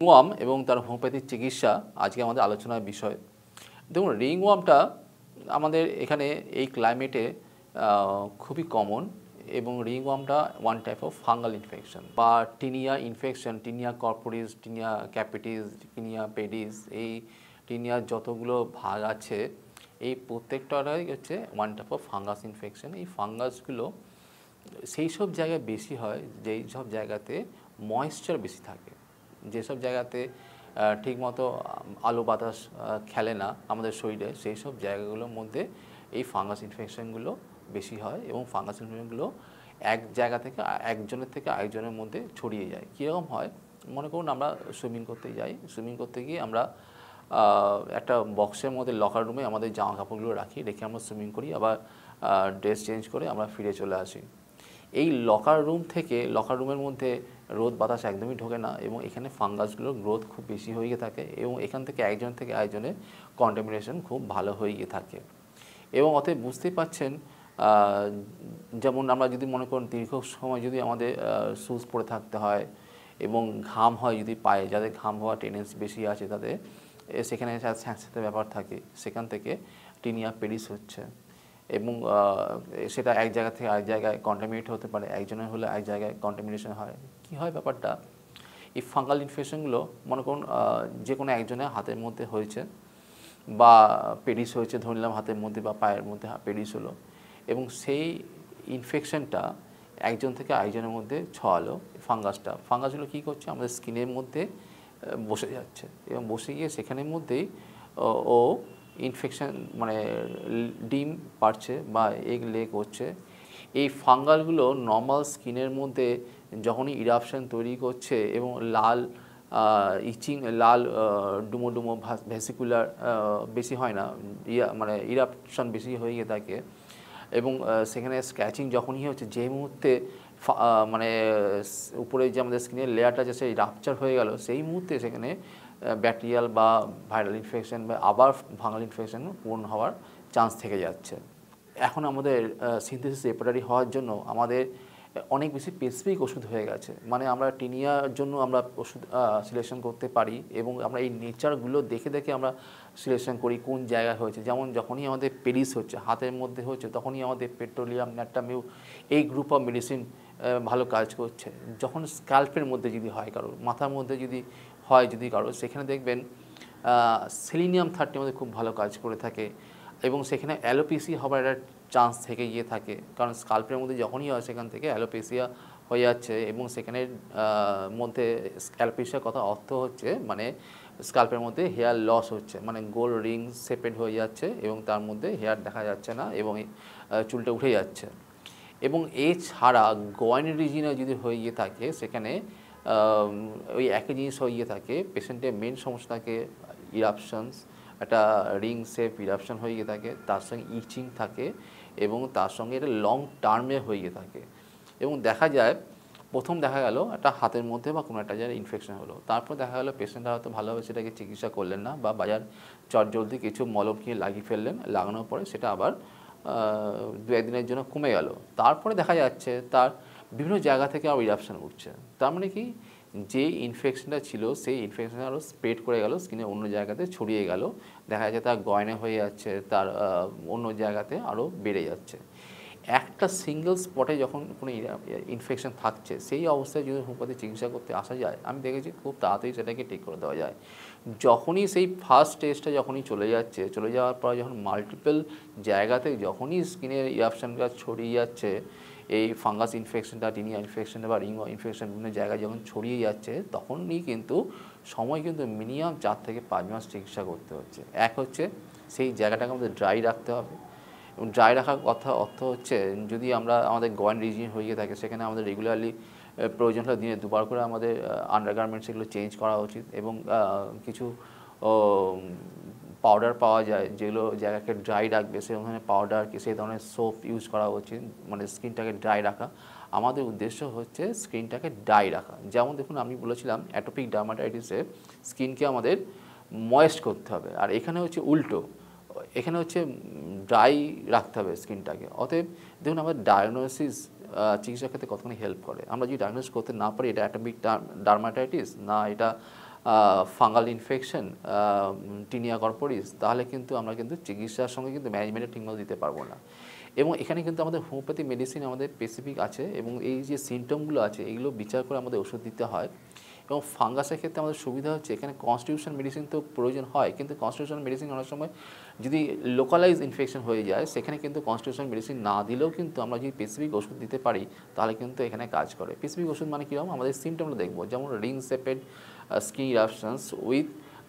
Ringworm এবং তার homeopathic চিকিৎসা আজকে আমাদের আলোচনার বিষয়। দেখুন, রিংওয়ার্মটা আমাদের এখানে এই ক্লাইমেটে খুবই কমন এবং রিংওয়ার্মটা one type of fungal infection বা tinea infection, tinea corporis, tinea capitis, tinea pedis, এই টিনিয়ার যতগুলো ভাগ আছে এই প্রত্যেকটাই হচ্ছে one type of fungus infection. এই ফাঙ্গাসগুলো সেই সব জায়গায় বেশি হয় যেই সব জায়গাতে ময়েশ্চার বেশি থাকে, যেসব জায়গাতে ঠিকমতো আলো বাতাস খেলে না আমাদের শরীরে, সেই সব জায়গাগুলোর মধ্যে এই ফাঙ্গাস ইনফেকশনগুলো বেশি হয় এবং ফাঙ্গাস ইনফেকশনগুলো এক জায়গা থেকে একজনের থেকে আরেকজনের মধ্যে ছড়িয়ে যায়। কীরকম হয়, মনে করুন আমরা সুইমিং করতে যাই, সুইমিং করতে গিয়ে আমরা একটা বক্সের মধ্যে লকার রুমে আমাদের জামা কাপড়গুলো রেখে আমরা সুইমিং করি, আবার ড্রেস চেঞ্জ করে আমরা ফিরে চলে আসি। এই লকার রুমের মধ্যে রোদ বাতাস একদমই ঢোকে না এবং এখানে ফাঙ্গাসগুলোর গ্রোথ খুব বেশি হয়ে গিয়ে থাকে এবং এখান থেকে একজন থেকে আরেকজনের কন্টামিনেশন খুব ভালো হয়ে গিয়ে থাকে। এবং অতএব বুঝতেই পাচ্ছেন, যেমন আমরা যদি মনে করুন দীর্ঘ সময় যদি আমাদের শুজ পরে থাকতে হয় এবং ঘাম হয় যদি পায়ে, যাদের ঘাম হওয়ার টেন্ডেন্সি বেশি আছে তাদের সেখানে স্যাঁতস্যাঁতে ব্যাপার থাকে, সেখান থেকে টিনিয়া পেডিস হচ্ছে এবং সেটা এক জায়গা থেকে আরেক জায়গায় কন্টামিনেট হতে পারে, একজনের হলে এক জায়গায় কন্টামিনেশন হয়। কী হয় ব্যাপারটা, এই ফাঙ্গাল ইনফেকশনগুলো মনে করুন যে কোনো একজনের হাতের মধ্যে হয়েছে বা পেডিস হয়েছে, ধরে নিলাম হাতের মধ্যে বা পায়ের মধ্যে পেডিস হলো এবং সেই ইনফেকশনটা একজন থেকে আরেকজনের মধ্যে ছড়ালো। ফাঙ্গাসগুলো কী করছে, আমাদের স্কিনের মধ্যে বসে যাচ্ছে এবং বসে গিয়ে সেখানের মধ্যেই ও ইনফেকশন মানে ডিম পারছে বা এগ লে করছে। এই ফাঙ্গালগুলো নর্মাল স্কিনের মধ্যে যখনই ইরাপশন তৈরি করছে এবং লাল লাল ডুমো ডুমো ভেসিকুলার বেশি হয় না, মানে ইরাপশন বেশি হয়ে গিয়ে থাকে এবং সেখানে স্ক্র্যাচিং যখনই হচ্ছে, যে মুহূর্তে মানে উপরে যে আমাদের স্কিনের লেয়ারটা আছে সেই রাপচার হয়ে গেল, সেই মুহূর্তে সেখানে ব্যাকটেরিয়াল বা ভাইরাল ইনফেকশন বা আবার ফাঙ্গাল ইনফেকশন পূর্ণ হওয়ার চান্স থেকে যাচ্ছে। এখন আমাদের সিনথেসিস রেপারেটরি হওয়ার জন্য আমাদের অনেক বেশি স্পেসিফিক ওষুধ হয়ে গেছে, মানে আমরা টিনিয়ার জন্য আমরা ওষুধ সিলেকশন করতে পারি এবং আমরা এই নেচারগুলো দেখে দেখে আমরা সিলেকশন করি কোন জায়গায় হয়েছে। যেমন যখনই আমাদের পেডিস হচ্ছে, হাতের মধ্যে হচ্ছে, তখনই আমাদের পেট্রোলিয়াম, ন্যাটামিউ এই গ্রুপ অফ মেডিসিন ভালো কাজ করছে। যখন স্ক্যাল্পের মধ্যে যদি হয় কারোর, মাথার মধ্যে যদি হয় যদি কারোর, সেখানে দেখবেন সেলিনিয়াম 30 আমাদের খুব ভালো কাজ করে থাকে এবং সেখানে অ্যালোপেসিয়া হবার একটা চান্স থেকে গিয়ে থাকে, কারণ স্কাল্পের মধ্যে যখনই হয় সেখান থেকে অ্যালোপেসিয়া হয়ে যাচ্ছে এবং সেখানের মধ্যে অ্যালোপেসিয়ার কথা অর্থ হচ্ছে মানে স্কাল্পের মধ্যে হেয়ার লস হচ্ছে, মানে গোল রিং শেপেড হয়ে যাচ্ছে এবং তার মধ্যে হেয়ার দেখা যাচ্ছে না এবং চুলটা উঠে যাচ্ছে। এবং এছাড়া গয়ন রিজিনে যদি হয়ে গিয়ে থাকে সেখানে ওই একই জিনিস হয়ে গিয়ে থাকে, পেশেন্টের মেন সমস্যা থাকে ইরাপশনস, একটা রিং শেপ ইরাপশন হয়ে গিয়ে থাকে, তার সঙ্গে ইচিং থাকে এবং তার সঙ্গে এটা লং টার্মে হয়ে গিয়ে থাকে এবং দেখা যায় প্রথম দেখা গেল একটা হাতের মধ্যে বা কোনো একটা জায়গায় ইনফেকশন হলো, তারপর দেখা গেলো পেশেন্টরা হয়তো ভালোভাবে সেটাকে চিকিৎসা করলেন না বা বাজার চটজলদি কিছু মলম কিনে লাগিয়ে ফেললেন, লাগানোর পরে সেটা আবার 2-1 দিনের জন্য কমে গেল, তারপরে দেখা যাচ্ছে তার বিভিন্ন জায়গা থেকে আবার ইরাপশন উঠছে। তার মানে কি, যে ইনফেকশনটা ছিল সেই ইনফেকশনটা আরও স্প্রেড করে গেল, স্কিনে অন্য জায়গাতে ছড়িয়ে গেল, দেখা যাচ্ছে তার গয়নে হয়ে যাচ্ছে, তার অন্য জায়গাতে আরও বেড়ে যাচ্ছে। একটা সিঙ্গেল স্পটে যখন কোনো ইনফেকশন থাকছে সেই অবস্থায় যদি হোমিওপ্যাথি চিকিৎসা করতে আসা যায়, আমি দেখেছি খুব তাড়াতাড়ি সেটাকে ঠিক করে দেওয়া যায়। যখনই সেই ফার্স্ট স্টেজটা যখনই চলে যাওয়ার পর যখন মাল্টিপল জায়গাতে যখনই স্কিনের ইরাপশনটা ছড়িয়ে যাচ্ছে, এই ফাঙ্গাস ইনফেকশনটা, টিনিয়া ইনফেকশনটা বা রিং ইনফেকশন বিভিন্ন জায়গায় যখন ছড়িয়ে যাচ্ছে, তখনই কিন্তু সময় কিন্তু মিনিমাম 4 থেকে 5 মাস চিকিৎসা করতে হচ্ছে। এক হচ্ছে সেই জায়গাটাকে আমাদের ড্রাই রাখতে হবে এবং ড্রাই রাখার অর্থ হচ্ছে যদি আমাদের গয়ন রিজিন হয়ে থাকে সেখানে আমাদের রেগুলারলি প্রয়োজন হলে দিনে 2 বার করে আমাদের আন্ডারগার্মেন্টস এগুলো চেঞ্জ করা উচিত এবং কিছু পাউডার পাওয়া যায় যেগুলো জায়গাকে ড্রাই রাখবে, সেই ধরনের পাউডার সেই ধরনের সোপ ইউজ করা উচিত, মানে স্কিনটাকে ড্রাই রাখা। আমাদের উদ্দেশ্য হচ্ছে স্কিনটাকে ড্রাই রাখা। যেমন দেখুন আমি বলেছিলাম অ্যাটোপিক ডার্মাটাইটিসে স্কিনকে আমাদের ময়েস্ট করতে হবে, আর এখানে হচ্ছে উল্টো, এখানে হচ্ছে ড্রাই রাখতে হবে স্কিনটাকে। অতএব দেখুন আমাদের ডায়াগনোসিস চিকিৎসার ক্ষেত্রে কতখানি হেল্প করে। আমরা যদি ডায়াগনোস করতে না পারি এটা অ্যাটোপিক ডার্মাটাইটিস না এটা ফাঙ্গাল ইনফেকশন, টিনিয়া কর্পোরিস, তাহলে কিন্তু আমরা কিন্তু চিকিৎসার সঙ্গে কিন্তু ম্যানেজমেন্টে ঠিকমতো দিতে পারবো না। এবং এখানে কিন্তু আমাদের হোমিওপ্যাথি মেডিসিন আমাদের স্পেসিফিক আছে এবং এই যে সিমটমগুলো আছে এগুলো বিচার করে আমাদের ওষুধ দিতে হয়। এবং ফাঙ্গাসের ক্ষেত্রে আমাদের সুবিধা হচ্ছে এখানে কনস্টিটিউশন মেডিসিন তো প্রয়োজন হয়, কিন্তু কনস্টিটিউশন মেডিসিন অনেক সময় যদি লোকালাইজ ইনফেকশন হয়ে যায় সেখানে কিন্তু কনস্টিটিউশন মেডিসিন না দিলেও কিন্তু আমরা যদি স্পেসিফিক ওষুধ দিতে পারি তাহলে কিন্তু এখানে কাজ করে। স্পেসিফিক ওষুধ মানে কীরকম, আমাদের সিমটমগুলো দেখবো, যেমন ring shaped skin eruptions with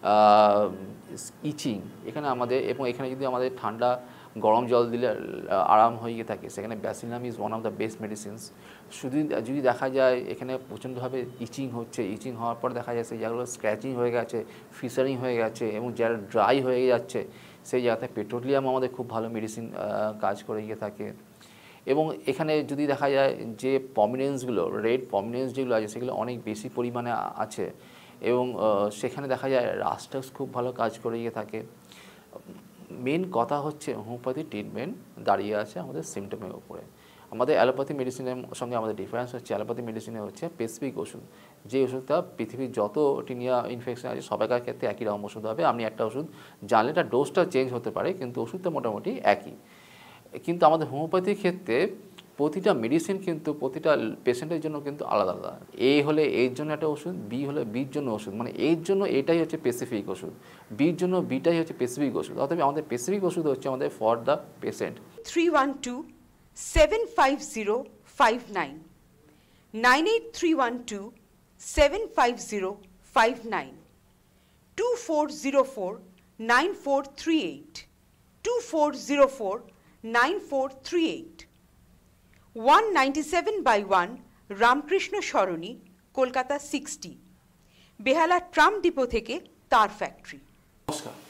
itching এখানে আমাদের, এবং এখানে যদি আমাদের ঠান্ডা গরম জল দিলে আরাম হয়ে থাকে সেখানে ব্যাসিলাম is one of the best medicines. শুধু যদি দেখা যায় এখানে প্রচণ্ডভাবে ইচিং হচ্ছে, ইচিং হওয়ার পর দেখা যাচ্ছে যেগুলো স্ক্র্যাচিং হয়ে গেছে, ফিসারিং হয়ে গেছে এবং যারা ড্রাই হয়ে যাচ্ছে সেই জায়গাতে পেট্রোলিয়াম আমাদের খুব ভালো মেডিসিন কাজ করে থাকে। এবং এখানে যদি দেখা যায় যে পমিনেন্সগুলো, রেড পমিনেন্স যেগুলো আছে সেগুলো অনেক বেশি পরিমাণে আছে এবং সেখানে দেখা যায় রাস্টাক্স খুব ভালো কাজ করে থাকে। মেন কথা হচ্ছে হোমিওপ্যাথি ট্রিটমেন্ট দাঁড়িয়ে আছে আমাদের সিমটমের উপরে। আমাদের অ্যালোপ্যাথি মেডিসিনের সঙ্গে আমাদের ডিফারেন্স হচ্ছে অ্যালোপ্যাথি মেডিসিনে হচ্ছে স্পেসিফিক ওষুধ, যে ওষুধটা পৃথিবীর যত টিনিয়া ইনফেকশন আছে সবাইকার ক্ষেত্রে একই রকম ওষুধ হবে। আপনি একটা ওষুধ জানলে এটা ডোজটা চেঞ্জ হতে পারে কিন্তু ওষুধটা মোটামুটি একই। কিন্তু আমাদের হোমিওপ্যাথির ক্ষেত্রে প্রতিটা মেডিসিন কিন্তু প্রতিটা পেশেন্টের জন্য কিন্তু আলাদা আলাদা। এ হলে এর জন্য একটা ওষুধ, বি হলে বির জন্য ওষুধ, মানে এর জন্য এটাই হচ্ছে স্পেসিফিক ওষুধ, বির জন্য বিটাই হচ্ছে স্পেসিফিক ওষুধ। অতএব আমাদের স্পেসিফিক ওষুধ হচ্ছে আমাদের for the patient. 312-750-59 98312-750-59 2404-9438 2404-9438 197/1 Ramkrishna Sarani, Kolkata 60, Behala tram depot থেকে তার ফ্যাক্টরি। নমস্কার।